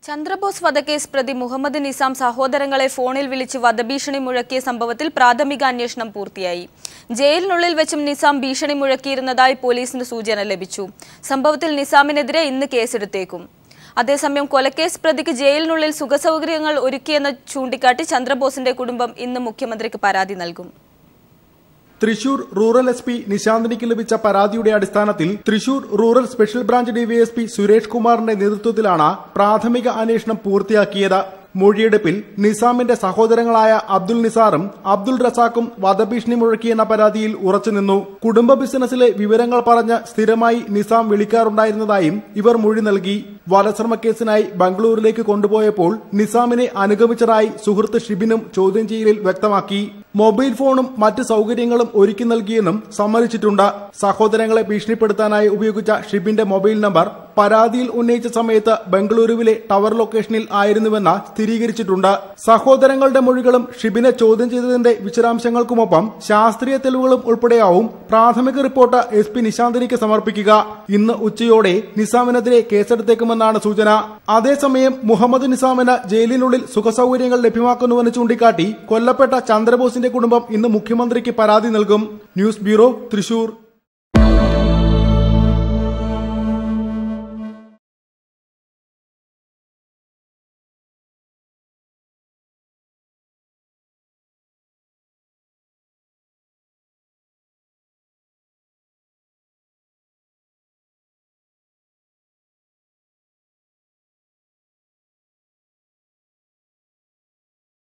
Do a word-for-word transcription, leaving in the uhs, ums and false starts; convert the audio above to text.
Chandrabose വധക്കേസ് പ്രതി മുഹമ്മദ് നിസാം സഹോദരങ്ങളെ ഫോണിൽ വിളിച്ച് വധഭീഷണി മുഴക്കിയ സംഭവത്തിൽ പ്രാഥമിക അന്വേഷണം പൂർത്തിയായി. ജയിലിനുള്ളിൽ വെച്ചും നിസാം ഭീഷണി മുഴക്കിയിരുന്നതായി പോലീസിന് സൂചന ലഭിച്ചു. സംഭവത്തിൽ നിസാമിനെതിരെ ഇന്ന് കേസെടുത്തേക്കും. അതേസമയം കൊലക്കേസ് പ്രതിക്ക് ജയിലിനുള്ളിൽ സുഖസൗകര്യങ്ങൾ ഒരുക്കിയെന്ന് ചൂണ്ടിക്കാട്ടി ചന്ദ്രബോസിന്റെ കുടുംബം ഇന്ന് മുഖ്യമന്ത്രിക്ക് പരാതി നൽകും. തൃശൂർ റൂറൽ എസ് പി നിശാന്തിനിക്ക് ലഭിച്ച പരാതിയുടെ അടിസ്ഥാനത്തിൽ Thrissur rural special branch DYSP Suresh കുമാറിന്റെ നേതൃത്വത്തിലാണ് പ്രാഥമിക അന്വേഷണം പൂർത്തിയാക്കിയത്. മൊഴിയെടുപ്പിൽ നിസാമിന്റെ സഹോദരങ്ങളായ അബ്ദുൽ നിസാറും അബ്ദുൾ റസാഖും വധഭീഷണി മുഴക്കിയെന്ന പരാതിയിൽ ഉറച്ചുനിന്നു. കുടുംബ ബിസിനസിലെ വിവരങ്ങൾ പറഞ്ഞ് സ്ഥിരമായി നിസാം വിളിക്കാറുണ്ടായിരുന്നതായും ഇവർ മൊഴി നൽകി. വധശ്രമ കേസിനായി ബംഗളൂരിലേക്ക് കൊണ്ടുപോയപ്പോൾ നിസാമിനെ അനുഗമിച്ചതായി സുഹൃത്ത് ഷിബിനും ചോദ്യം ചെയ്യലിൽ വ്യക്തമാക്കി. മൊബൈൽ ഫോണും മറ്റ് സൗകര്യങ്ങളും ഒരുക്കി നൽകിയെന്നും സമ്മതിച്ചിട്ടുണ്ട്. സഹോദരങ്ങളെ ഭീഷണിപ്പെടുത്താനായി ഉപയോഗിച്ച ഷിബിന്റെ മൊബൈൽ നമ്പർ പരാതിയിൽ ഉന്നയിച്ച സമയത്ത് ബംഗളൂരുവിലെ ടവർ ലൊക്കേഷനിൽ ആയിരുന്നുവെന്ന് സ്ഥിരീകരിച്ചിട്ടുണ്ട്. സഹോദരങ്ങളുടെ മൊഴികളും ഷിബിനെ ചോദ്യം ചെയ്തതിന്റെ വിശദാംശങ്ങൾക്കുമൊപ്പം ശാസ്ത്രീയ തെളിവുകളും ഉൾപ്പെടെയാവും പ്രാഥമിക റിപ്പോർട്ട് എസ് പി നിശാന്തിനിക്ക് സമർപ്പിക്കുക. ഇന്ന് ഉച്ചയോടെ നിസാമിനെതിരെ കേസെടുത്തേക്കുമെന്നാണ് സൂചന. അതേസമയം മുഹമ്മദ് നിസാമിന് ജയിലിനുള്ളിൽ സുഖസൗകര്യങ്ങൾ ലഭ്യമാക്കുന്നുവെന്ന് ചൂണ്ടിക്കാട്ടി കൊല്ലപ്പെട്ട ചന്ദ്രബോസിന്റെ കുടുംബം ഇന്ന് മുഖ്യമന്ത്രിക്ക് പരാതി നൽകും. News bureau, Thrissur.